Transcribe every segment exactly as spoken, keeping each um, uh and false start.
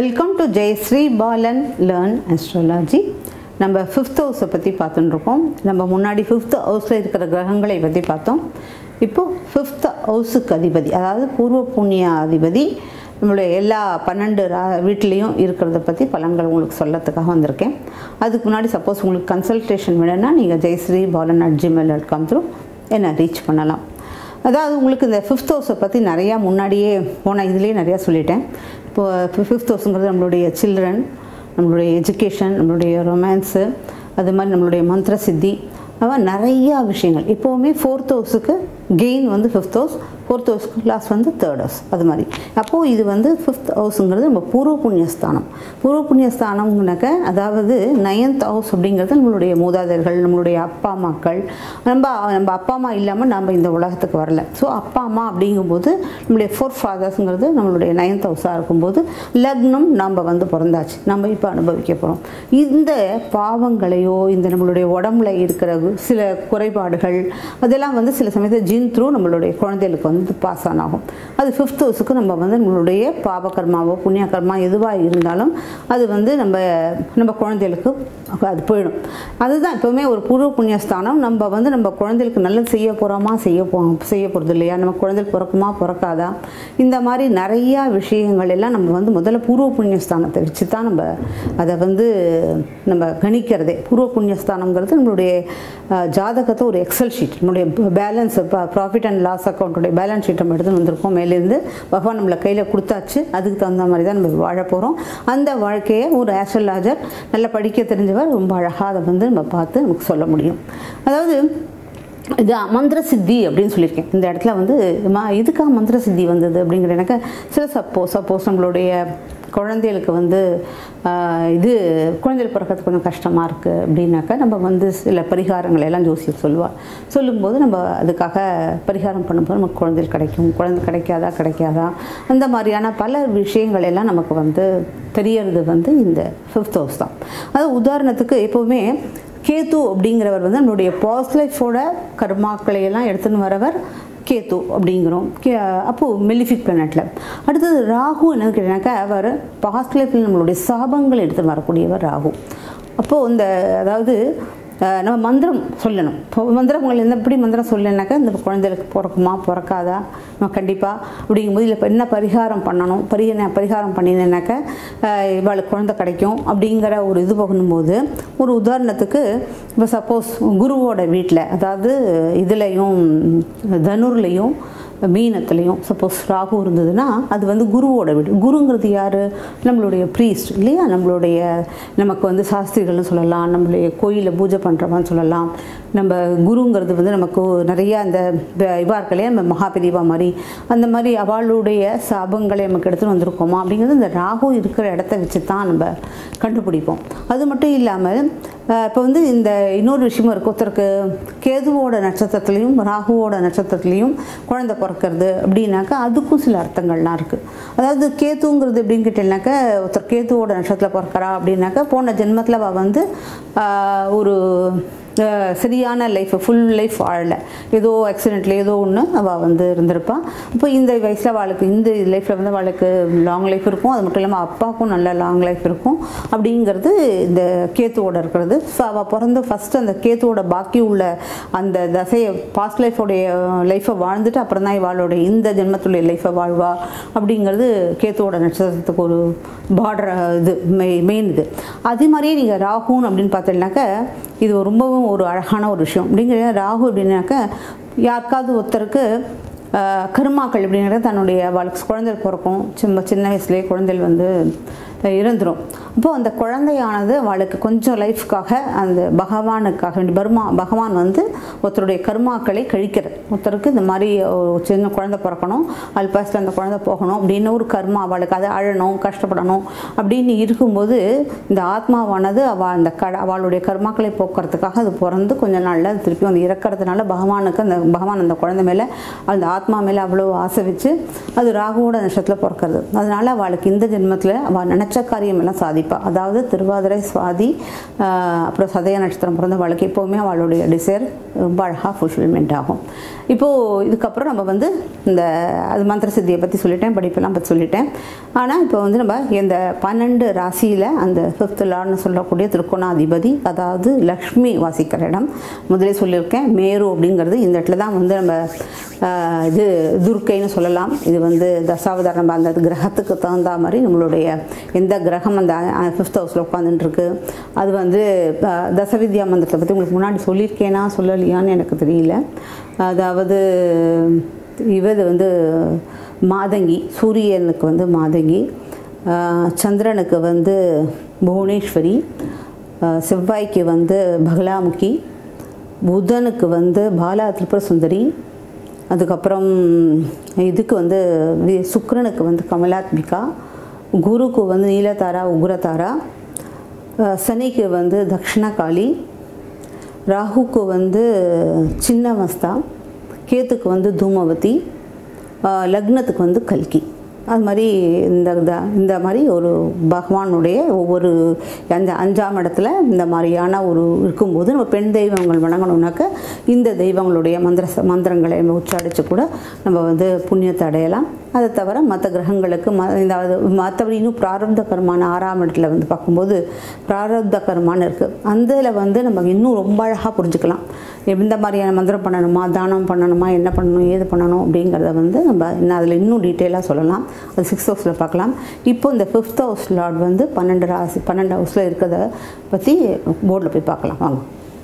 Welcome to Jayashree Balan learn astrology. நம்ம fifth ஹவுஸை பற்றி பார்த்துட்டுருக்கோம். நம்ம முன்னாடி ஃபிஃப்த் ஹவுஸில் இருக்கிற கிரகங்களை பற்றி பார்த்தோம். இப்போது ஃபிஃப்த் ஹவுஸுக்கு அதிபதி, அதாவது பூர்வ புண்ணிய அதிபதி நம்மளுடைய எல்லா பன்னெண்டு ரா வீட்லேயும் இருக்கிறத பற்றி பலன்கள் உங்களுக்கு சொல்லத்துக்காக வந்திருக்கேன். அதுக்கு முன்னாடி சப்போஸ் உங்களுக்கு கன்சல்டேஷன் வேணும்னா நீங்கள் Jayashree Balan at Gmail dot com through என்னை ரீச் பண்ணலாம். அதாவது உங்களுக்கு இந்த ஃபிஃப்த் ஹவுஸை பற்றி நிறையா முன்னாடியே போன இதுலேயே நிறையா சொல்லிட்டேன். இப்போது ஃபிஃப்த் ஹவுஸுங்கிறது நம்மளுடைய சில்ட்ரன், நம்மளுடைய எஜுகேஷன், நம்மளுடைய ரொமான்ஸு, அது மாதிரி நம்மளுடைய மந்திர சித்தி, அவன் நிறையா விஷயங்கள். இப்போவுமே ஃபோர்த் ஹவுஸுக்கு கெயின் வந்து ஃபிஃப்த் ஹவுஸ், ஃபோர்த் ஹவுஸ்க்கு லாஸ்ட் வந்து தேர்ட் ஹவுஸ், அது மாதிரி. அப்போது இது வந்து ஃபிஃப்த் ஹவுஸுங்கிறது நம்ம பூர்வ புண்ணியஸ்தானம். பூர்வ புண்ணியஸ்தானம்னாக்க அதாவது நைன்த் ஹவுஸ் அப்படிங்கிறது நம்மளுடைய மூதாதையர்கள், நம்மளுடைய அப்பா அம்மாக்கள். நம்ம நம்ம அப்பா அம்மா இல்லாமல் நம்ம இந்த உலகத்துக்கு வரல. ஸோ அப்பா அம்மா அப்படிங்கும்போது நம்மளுடைய ஃபோர் ஃபாதர்ஸுங்கிறது நம்மளுடைய நைன்த் ஹவுஸாக இருக்கும்போது லக்னம் நம்ம வந்து பிறந்தாச்சு, நம்ம இப்போ அனுபவிக்க போகிறோம். இந்த பாவங்களையோ இந்த நம்மளுடைய உடம்புல இருக்கிற சில குறைபாடுகள் அதெல்லாம் வந்து சில சமயத்தில் ஜீன் த்ரூ நம்மளுடைய குழந்தைகளுக்கு வந்து பாஸ் ஆன் ஆகும். அது ஃபிஃப்த் ஹவுஸுக்கு நம்ம வந்து நம்மளுடைய பாவகர்மாவோ புண்ணிய கர்மா எதுவாக இருந்தாலும் அது வந்து நம்ம நம்ம குழந்தைகளுக்கு அது போயிடும். அதுதான் எப்போவுமே ஒரு பூர்வ புண்ணியஸ்தானம். நம்ம வந்து நம்ம குழந்தைகளுக்கு நல்லது செய்ய போகிறோமா செய்ய போ செய்ய போகிறது இல்லையா, நம்ம குழந்தைகள் பிறக்குமா பிறக்காதா, இந்த மாதிரி நிறையா விஷயங்கள் எல்லாம் நம்ம வந்து முதல்ல பூர்வ புண்ணியஸ்தானத்தை வச்சு தான் நம்ம அதை வந்து நம்ம கணிக்கிறதே. பூர்வ புண்ணியஸ்தானங்கிறது நம்மளுடைய ஜாதகத்தை ஒரு எக்ஸல் ஷீட், நம்மளுடைய பேலன்ஸ் ப்ராஃபிட் அண்ட் லாஸ் அக்கௌண்ட்டுடைய பேலன்ஸ் ஷீட் நம்ம எடுத்துன்னு வந்திருக்கோம். மேலேருந்து பகவான் நம்மளை கையில் கொடுத்தாச்சு, அதுக்கு தகுந்த மாதிரி தான் நம்ம வாழ போகிறோம். அந்த வாழ்க்கையை ஒரு ஆஸ்ட்ராலஜர் நல்லா படிக்க தெரிஞ்சவர் ரொம்ப அழகாக அதை வந்து நம்ம பார்த்து நமக்கு சொல்ல முடியும். அதாவது இது மந்திர சித்தி அப்படின்னு சொல்லியிருக்கேன். இந்த இடத்துல வந்து மா இதுக்காக மந்திர சித்தி வந்தது அப்படிங்கிற எனக்கு சில சப்போஸ் சப்போஸ் நம்மளுடைய குழந்தைகளுக்கு வந்து இது குழந்தைகள் பிறக்கிறதுக்கு கொஞ்சம் கஷ்டமாக இருக்குது அப்படின்னாக்கா நம்ம வந்து சில பரிகாரங்களை எல்லாம் ஜோசியர் சொல்லுவாள். சொல்லும்போது நம்ம அதுக்காக பரிகாரம் பண்ணும்போது நமக்கு குழந்தைகள் கிடைக்கும், குழந்தை கிடைக்காதா கிடைக்காதா அந்த மாதிரியான பல விஷயங்கள் எல்லாம் நமக்கு வந்து தெரியறது வந்து இந்த ஃபிஃப்த் ஹவுஸ் தான். அதாவது உதாரணத்துக்கு எப்போவுமே கேத்து அப்படிங்கிறவர் வந்து நம்மளுடைய பாஸ்ட் லைஃபோட கர்மாக்களை எல்லாம் எடுத்துன்னு வரவர் கேத்து அப்படிங்கிறோம். கே அப்போது மெலிஃபிக் பிளானட்டில். அடுத்தது ராகு என்னன்னு கேட்டாக்கா அவர் பாஸ்ட் லைஃப்பில் நம்மளுடைய சாபங்கள் எடுத்துன்னு வரக்கூடியவர் ராகு. அப்போது இந்த அதாவது நம்ம மந்திரம் சொல்லணும். இப்போ மந்திரங்கள் எந்த எப்படி மந்திரம் சொல்லலைனாக்கா இந்த குழந்தைகளுக்கு பிறக்குமா பிறக்காதா நம்ம கண்டிப்பாக அப்படிங்கும்போது இல்லை என்ன பரிகாரம் பண்ணணும், பரி பரிகாரம் பண்ணினேனாக்கா இவளுக்கு குழந்தை கிடைக்கும் அப்படிங்கிற ஒரு இது போகும்போது ஒரு உதாரணத்துக்கு இப்போ சப்போஸ் குருவோட வீட்டில் அதாவது இதுலேயும் தனுர்லேயும் மீனத்துலேயும் சப்போஸ் ராகு இருந்ததுன்னா அது வந்து குருவோட வீடு. குருங்கிறது யார்? நம்மளுடைய ப்ரீஸ்ட் இல்லையா, நம்மளுடைய நமக்கு வந்து சாஸ்திரிகள்னு சொல்லலாம், நம்மளுடைய கோயிலில் பூஜை பண்ணுறவான்னு சொல்லலாம். நம்ம குருங்கிறது வந்து நமக்கு நிறையா அந்த இவாக இருக்கலையே நம்ம மகாபெரிவா மாதிரி அந்த மாதிரி அவளுடைய சாபங்களை நமக்கு எடுத்துகிட்டு வந்திருக்கோமா அப்படிங்கிறது இந்த ராகு இருக்கிற இடத்த வச்சு தான் நம்ம கண்டுபிடிப்போம். அது மட்டும் இல்லாமல் இப்போ வந்து இந்த இன்னொரு விஷயமும் இருக்குது. ஒருத்தருக்கு கேதுவோட நட்சத்திரத்துலேயும் ராகுவோட நட்சத்திரத்துலேயும் குழந்தை பிறக்கிறது அப்படின்னாக்கா அதுக்கும் சில அர்த்தங்கள்லாம் இருக்குது. அதாவது கேத்துங்கிறது எப்படின்னு கேட்டீங்கன்னாக்கா ஒருத்தர் கேத்துவோட நட்சத்திரத்தில் பிறக்கிறா அப்படின்னாக்கா போன ஜென்மத்தில் அவள் வந்து ஒரு சரியான லைஃப் ஃபுல் லைஃப் வாழலை, ஏதோ ஆக்சிடெண்ட்டில் ஏதோ ஒன்று அவள் வந்து இருந்திருப்பாள். இப்போ இந்த வயசில் அவளுக்கு இந்த லைஃப்பில் வந்து அவளுக்கு லாங் லைஃப் இருக்கும். அது மட்டும் இல்லாமல் அப்பாவுக்கும் நல்ல லாங் லைஃப் இருக்கும் அப்படிங்கிறது இந்த கேத்துவோட இருக்கிறது. ஸோ அவள் பிறந்து ஃபஸ்ட்டு அந்த கேத்துவோட பாக்கி உள்ள அந்த தசையை பாஸ்ட் லைஃபோடைய லைஃப்பை வாழ்ந்துட்டு அப்புறம் தான் இவாளுடைய இந்த ஜென்மத்துடைய லைஃப்பை வாழ்வா அப்படிங்கிறது கேத்துவோட நட்சத்திரத்துக்கு ஒரு பார்டர் இது மெய் மெயின் இது. அதே மாதிரியே நீங்கள் ராகுன்னு அப்படின்னு பார்த்தீங்கன்னாக்கா இது ரொம்பவும் ஒரு அழகான ஒரு விஷயம். அப்படிங்கிற ராகு அப்படின்னாக்கா யாருக்காவது ஒருத்தருக்கு கர்மாக்கள் அப்படிங்கிறது தன்னுடைய வாழ்க்கை குழந்தை பிறக்கும், சின்ன சின்ன வயசுலேயே குழந்தைகள் வந்து இறந்துடும். அப்போது அந்த குழந்தையானது அவளுக்கு கொஞ்சம் லைஃப்காக அந்த பகவானுக்காக வேண்டி பர்மா பகவான் வந்து ஒருத்தருடைய கர்மாக்களை கழிக்கிறது. ஒருத்தருக்கு இந்த மாதிரி ஒரு சின்ன குழந்தை பிறக்கணும், அல்பாஸில் அந்த குழந்தை போகணும் அப்படின்னு ஒரு கர்மா அவளுக்கு அதை அழணும் கஷ்டப்படணும் அப்படின்னு இருக்கும்போது இந்த ஆத்மாவானது அவள் அந்த க அவளுடைய கர்மாக்களை போக்குறதுக்காக அது பிறந்து கொஞ்சம் நாளில் அது திருப்பி வந்து இறக்கிறதுனால பகவானுக்கு அந்த பகவான் அந்த குழந்தை மேலே அந்த ஆத்மா மேலே அவ்வளோ ஆசை வச்சு அது ராகுவோட நட்சத்திரத்தில் பிறக்கிறது. அதனால் அவளுக்கு இந்த ஜென்மத்தில் அவள் நினச்ச நினச்ச காரியம் எல்லாம் சாதிப்பா. அதாவது திருவாதிரை, சுவாதி, அப்புறம் சதய நட்சத்திரம் பிறந்த வாழ்க்கை எப்போவுமே அவளுடைய டிசைர் ரொம்ப அழகாக ஃபுல்ஃபில்மெண்ட் ஆகும். இப்போது இதுக்கப்புறம் நம்ம வந்து இந்த அது மந்திர சித்தியை பற்றி சொல்லிட்டேன், படிப்பெல்லாம் பற்றி சொல்லிட்டேன். ஆனால் இப்போ வந்து நம்ம இந்த பன்னெண்டு ராசியில் அந்த ஃபிஃப்த் லார்ட்னு சொல்லக்கூடிய திருக்கோணாதிபதி, அதாவது லக்ஷ்மி வாசிக்கிற இடம் முதலே சொல்லியிருக்கேன். மேரு அப்படிங்கிறது இந்த இடத்துல தான் வந்து நம்ம இது துர்க்கைன்னு சொல்லலாம். இது வந்து தசாவதாரம், நம்ம அந்த கிரகத்துக்கு தகுந்த மாதிரி நம்மளுடைய எந்த கிரகம் அந்த ஃபிஃப்த் ஹவுஸில் உட்காந்துட்டுருக்கு அது வந்து தசவித்யா மந்திரத்தை பற்றி உங்களுக்கு முன்னாடி சொல்லியிருக்கேனா சொல்லலையான்னு எனக்கு தெரியல. அதாவது இவது வந்து மாதங்கி, சூரியனுக்கு வந்து மாதங்கி, சந்திரனுக்கு வந்து புவனேஸ்வரி, செவ்வாய்க்கு வந்து பகலாமுகி, புதனுக்கு வந்து பாலா திரிபுர சுந்தரி, அதுக்கப்புறம் இதுக்கு வந்து சுக்கிரனுக்கு வந்து கமலாத்மிகா, குருக்கு வந்து நீலதாரா உக்ரதாரா, சனிக்கு வந்து தக்ஷணகாளி, ராகுக்கு வந்து சின்னமஸ்தா, கேத்துக்கு வந்து தூமவதி, லக்னத்துக்கு வந்து கல்கி. அது மாதிரி இந்த இந்த மாதிரி ஒரு பகவானுடைய ஒவ்வொரு அந்த அஞ்சாம் இடத்துல இந்த மாதிரியான ஒரு இருக்கும்போது நம்ம பெண் தெய்வங்கள் வணங்கணும்னாக்க இந்த தெய்வங்களுடைய மந்திர மந்திரங்களை நம்ம உச்சாரித்து கூட நம்ம வந்து புண்ணியத்தை அடையலாம். அதை தவிர மற்ற கிரகங்களுக்கு ம இந்த மற்றபடி இன்னும் பிராரப்த கர்மான ஆறாம் இடத்துல வந்து பார்க்கும்போது பிராரப்த கர்மான்னு இருக்குது. அதில் வந்து நம்ம இன்னும் ரொம்ப அழகாக புரிஞ்சுக்கலாம். எந்த மாதிரியான மந்திரம் பண்ணணுமா, தானம் பண்ணணுமா, என்ன பண்ணணும், ஏது பண்ணணும் அப்படிங்கிறத வந்து நம்ம இன்னும் அதில் இன்னும் டீட்டெயிலாக சொல்லலாம். அது சிக்ஸ்த் ஹவுஸில் பார்க்கலாம். இப்போ இந்த ஃபிஃப்த் ஹவுஸ் லார்ட் வந்து பன்னெண்டு ராசி பன்னெண்டு ஹவுஸில் இருக்கிறத பற்றி போர்டில் போய் பார்க்கலாம் வாங்க.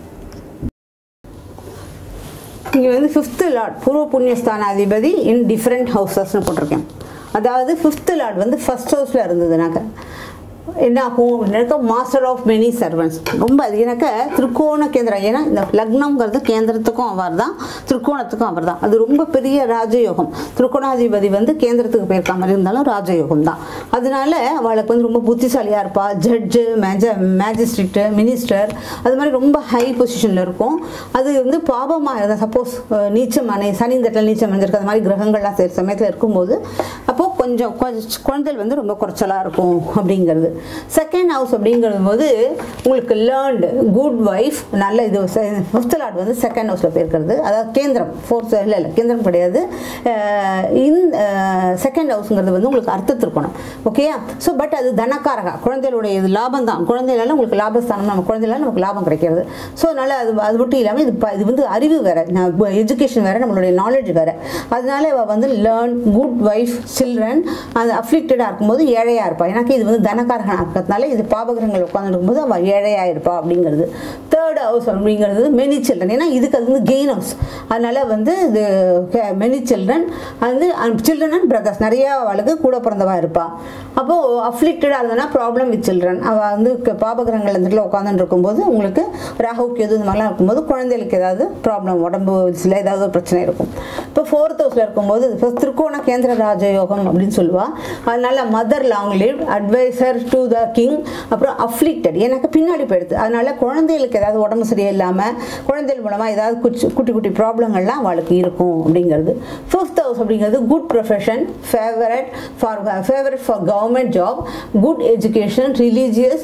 இங்கே வந்து ஃபிஃப்த்து லார்ட் பூர்வ புண்ணியஸ்தான அதிபதி இன் டிஃப்ரெண்ட் ஹவுசஸ்ன்னு போட்டிருக்கேன். அதாவது ஃபிஃப்த்து லார்ட் வந்து ஃபஸ்ட் ஹவுஸில் இருந்ததுனாக்க என்ன ஆகும் எனக்கு மாஸ்டர் ஆஃப் மெனி சர்வன்ஸ். ரொம்ப அது எனக்கு திருக்கோண கேந்திரம். ஏன்னா இந்த லக்னம்ங்கிறது கேந்திரத்துக்கும் அவர் தான், திருக்கோணத்துக்கும் அவர் தான். அது ரொம்ப பெரிய ராஜயோகம். திருக்கோணாதிபதி வந்து கேந்திரத்துக்கு போயிருக்க மாதிரி இருந்தாலும் ராஜயோகம் தான். அதனால அவளுக்கு வந்து ரொம்ப புத்திசாலியாக இருப்பாள். ஜட்ஜு, மேஜ மேஜிஸ்ட்ரேட்டு, மினிஸ்டர், அது மாதிரி ரொம்ப ஹை பொசிஷனில் இருக்கும். அது வந்து பாபமாக இருந்தால் சப்போஸ் நீச்சமான சனி இந்த இடத்துல நீச்சம் அடைஞ்சிருக்கு அது மாதிரி கிரகங்கள்லாம் சேர சமயத்தில் இருக்கும்போது அப்போது கொஞ்சம் குழந்தைகள் வந்து ரொம்ப குறைச்சலாக இருக்கும் அப்படிங்கிறது. செகண்ட் ஹவுஸ் அப்படிங்கிறது போது உங்களுக்கு லேர்ன்டு குட் வைஃப் நல்ல இது. ஃபிஃப்த் லார்ட் வந்து செகண்ட் ஹவுஸில் போயிருக்கிறது, அதாவது கேந்திரம். ஃபோர்த் இல்லை இல்லை கேந்திரம் கிடையாது. இந்த செகண்ட் ஹவுஸுங்கிறது வந்து உங்களுக்கு அர்த்தத்திருக்கணும். ஓகேயா? ஸோ பட் அது தனக்காரகா, குழந்தைகளுடைய இது லாபம் தான். குழந்தைகளால் உங்களுக்கு லாபஸ்தானம், நம்ம குழந்தைகளால் நமக்கு லாபம் கிடைக்கிறது. ஸோ அதனால் அது அது மட்டும் இல்லாமல் இது இது வந்து அறிவு வேறு, எஜுகேஷன் வேறு, நம்மளுடைய நாலேஜ் வேறு. அதனால அவள் வந்து லேர்ன் குட் வைஃப் சில்ட்ரன் அது அஃப்ளிக்டடாக இருக்கும்போது ஏழையாக இருப்பாள். எனக்கு இது வந்து தனக்காரக இருக்கிறதுனால இது பாபகிரகங்கள் உட்காந்துருக்கும்போது அவள் ஏழையாக இருப்பா அப்படிங்கிறது. தேர்ட் ஹவுஸ் அப்படிங்கிறது மெனி சில்ட்ரன். ஏன்னா இதுக்கு அது வந்து கெயின் ஹவுஸ். அதனால வந்து இது மெனி சில்ட்ரன் வந்து சில்ட்ரன் அண்ட் பிரதர்ஸ் நிறைய அவளுக்கு கூட பிறந்தவா இருப்பா. அப்போது அஃப்ளிக்டடாக இருந்ததுன்னா ப்ராப்ளம் வித் சில்ட்ரன். அவள் வந்து பாபகிரகங்கள் இந்த உட்காந்துட்டு இருக்கும்போது உங்களுக்கு ராகுக்கு எது இந்த மாதிரிலாம் இருக்கும்போது குழந்தைகளுக்கு ஏதாவது ப்ராப்ளம், உடம்பு சில ஏதாவது ஒரு பிரச்சனை இருக்கும். இப்போ ஃபோர்த் ஹவுஸில் இருக்கும்போது திருக்கோண கேந்திர ராஜயோகம் அப்படின்னு சொல்லுவாள். அதனால mother long live, adviser to the king, அப்புறம் அஃப்ளிக்டட் எனக்கு பின்னாடி போயிடுது. அதனால குழந்தைகளுக்கு ஏதாவது உடம்பு சரியில்லாமல் குழந்தைகள் மூலமாக ஏதாவது குச்சி குட்டி குட்டி ப்ராப்ளங்கள்லாம் அவளுக்கு இருக்கும் அப்படிங்கிறது. ஃபிஃப்த் ஹவுஸ் அப்படிங்கிறது good profession, favourite for favourite for government job, good education, religious,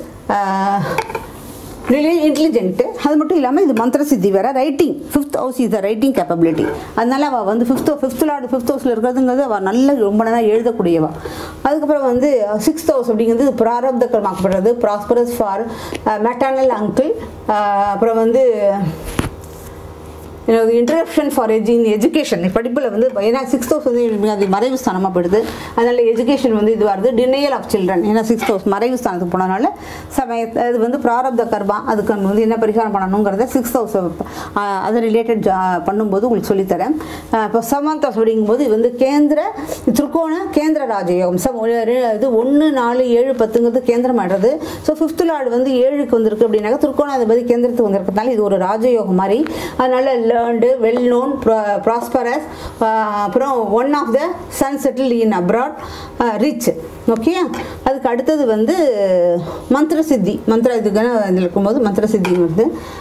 intelligent. அது மட்டும் இல்லாமல் இது மந்திர சித்தி வேறு. Writing, fifth house is the writing capability. அதனால அவள் வந்து ஃபிஃப்த் ஃபிஃப்த் லார்டு ஃபிஃப்த் ஹவுஸில் இருக்கிறதுங்கிறது அவள் நல்ல ரொம்ப நல்லா எழுதக்கூடியவா. அதுக்கப்புறம் வந்து சிக்ஸ்த் ஹவுஸ் அப்படிங்கிறது பிராரப்த கர்மாக்கப்படுறது, ப்ராஸ்பரஸ் ஃபார் மெட்டர்னல் அங்கிள். அப்புறம் வந்து இன்ட்ரடக்ஷன் ஃபார் எஜி எஜுகேஷன் படிப்பில் வந்து ஏன்னா சிக்ஸ்த் ஹவுஸ் வந்து அது மறைவு ஸ்தானமாக போயிடுது. அதனால் எஜுகேஷன் வந்து இது வருது. டினையல் ஆஃப் சில்ட்ரன் ஏன்னா சிக்ஸ்த் ஹவுஸ் மறைவு ஸ்தானத்துக்கு போனதுனால சமயத்தை அது வந்து பிராரப்த கர்மா. அதுக்கு வந்து என்ன பரிகாரம் பண்ணணுங்கிறத சிக்ஸ்த் ஹவுஸ் அது ரிலேட்டட் பண்ணும்போது உங்களுக்கு சொல்லித்தரேன். இப்போ செவன்த் ஹவுஸ் அப்படிங்கும்போது இது வந்து கேந்திர திருக்கோண கேந்திர ராஜயோகம். சம் இது ஒன்று நாலு ஏழு பத்துங்கிறது கேந்திரம் ஆடுறது. ஸோ ஃபிஃப்த் லார்டு வந்து ஏழுக்கு வந்திருக்கு அப்படின்னாக்கா திருக்கோணாதிபதி கேந்திரத்துக்கு வந்திருக்கிறதுனால இது ஒரு ராஜயோகம் மாதிரி. அதனால learned, well known, prosperous, அப்புறம் one of the son settle in abroad, rich. Okay, அதுக்கு அடுத்தது வந்து மந்திர சித்தி. மந்திர இதுக்கான இதில் இருக்கும்போது மந்திர சித்தி வருது.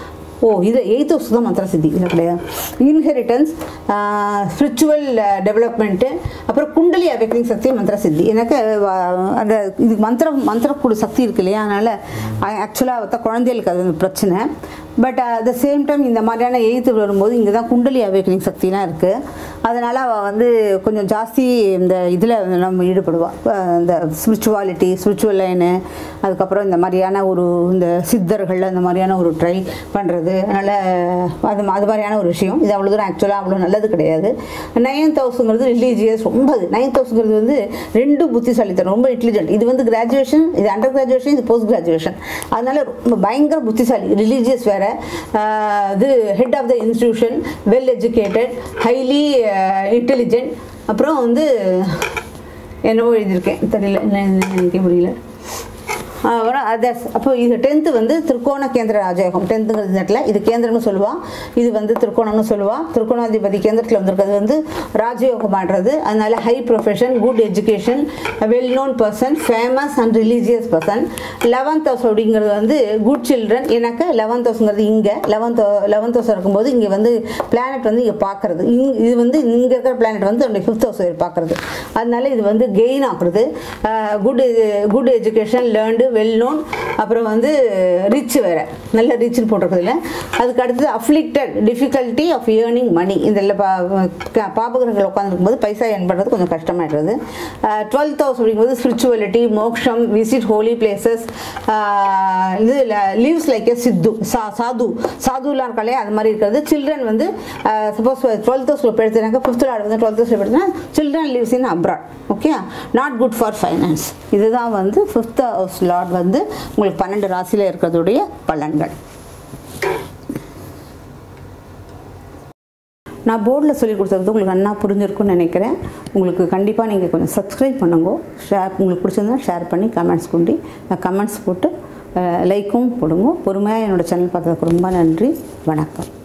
ஓ இது எயித் ஹவுஸ் தான் மந்திர சித்தி இது கிடையாது. இன்ஹெரிட்டன்ஸ், ஸ்பிரிச்சுவல் டெவலப்மெண்ட்டு, அப்புறம் குண்டலி அவேக்கனிங் சக்தி மந்திர சித்தி. எனக்கு அந்த இது மந்திரம் மந்திரக்கூட சக்தி இருக்கு இல்லையா, அதனால் ஆக்சுவலாக பார்த்தா குழந்தைகளுக்கு அது பிரச்சனை. But at the same time இந்த மாதிரியான எயித்து வரும்போது இங்கே தான் குண்டலி அவேக்கனிங் சக்திலாம் இருக்குது. அதனால் அவள் வந்து கொஞ்சம் ஜாஸ்தி இந்த இதில் நம்ம ஈடுபடுவாள். இந்த ஸ்பிரிச்சுவாலிட்டி, ஸ்பிரிச்சுவல் லைனு, அதுக்கப்புறம் இந்த மாதிரியான ஒரு இந்த சித்தர்கள் அந்த மாதிரியான ஒரு ட்ரை பண்ணுறது. அதனால் அது அது மாதிரியான ஒரு விஷயம். இது அவ்வளோ தூரம் ஆக்சுவலாக அவ்வளோ நல்லது கிடையாது. நைன்த் ஹவுஸுங்கிறது ரிலீஜியஸ் ரொம்ப. நைன்த் ஹவுஸுங்கிறது வந்து ரெண்டு புத்திசாலித்தனம், ரொம்ப இன்டெலிஜென்ட். இது வந்து கிராஜுவேஷன், இது அண்டர் கிராஜுவேஷன், இது போஸ்ட் கிராஜுவேஷன். அதனால் ரொம்ப பயங்கர புத்திசாலி. ரிலீஜியஸ் வேறு, இது head of the institution, well educated, highly intelligent. அப்புறம் வந்து என்னவோ எழுதியிருக்கேன் தெரியல, நினைக்க முடியல. அப்புறம் அதர்ஸ். அப்போ இது டென்த்து வந்து திருக்கோண கேந்திர ராஜயோகம். டென்த்துங்கிறது இடத்துல இது கேந்திரம்னு சொல்லுவாள், இது வந்து திருக்கோணம்னு சொல்லுவாள். திருக்கோணாதிபதி கேந்திரத்தில் வந்திருக்கிறது வந்து ராஜயோகம் ஆடுறது. அதனால high profession, good education, well known person, famous and religious person. Eleventh house அப்படிங்கிறது வந்து குட் சில்ட்ரன். எனக்கு லெவன்த் ஹவுஸுங்கிறது இங்கே லெவன்த் லெவன்த் ஹவுஸ் இருக்கும்போது இங்கே வந்து பிளானட் வந்து இங்கே பார்க்குறது. இங் இது வந்து இங்கே இருக்கிற பிளானட் வந்து என்னுடைய ஃபிஃப்த் ஹவுஸ் பார்க்குறது. அதனால இது வந்து கெயின் ஆகுறது. Good good education, learned, well known, அப்புறம் வந்து ரிச் வேறு, நல்ல ரிச்னு போட்டிருக்குதுல்ல. அதுக்கு அடுத்தது afflicted, difficulty of earning money. இதில் பா பாபகிரகங்கள் உட்காந்துருக்கும்போது பைசா ஏர்ன் பண்ணுறது கொஞ்சம் கஷ்டமாயிடுறது. டுவெல்த் ஹவுஸ் அப்படிங்கும்போது ஸ்பிரிச்சுவலிட்டி, மோக்ஷம், விசிட் ஹோலி பிளேசஸ், இது லீவ்ஸ் லைக் ஏ சித்து, சா சாது சாதுலாம் இருக்காலே அது மாதிரி இருக்கிறது. சில்ட்ரன் வந்து சப்போஸ் டுவெல்த் ஹவுஸில் எடுத்துனாக்க ஃபிஃப்த் லார்டு வந்து டுவெல்த் ஹவுஸில் எடுத்துனா children leaves in abroad. Okay, not good for finance. இதுதான் வந்து ஃபிஃப்த் ஹவுஸ் லார்ட் வந்து உங்களுக்கு பன்னெண்டு ராசியில் இருக்கிறதுடைய பலன்கள். நான் போர்டில் சொல்லி கொடுத்தது உங்களுக்கு நல்லா புரிஞ்சிருக்குன்னு நினைக்கிறேன். உங்களுக்கு கண்டிப்பாக நீங்கள் கொஞ்சம் சப்ஸ்கிரைப் பண்ணுங்க, ஷேர் உங்களுக்கு பிடிச்சிருந்தா ஷேர் பண்ணி கமெண்ட்ஸ் கொண்டு கமெண்ட்ஸ் போட்டு லைக்கும் போடுங்க. பொறுமையாக என்னோடய சேனல் பார்த்ததுக்கு ரொம்ப நன்றி. வணக்கம்.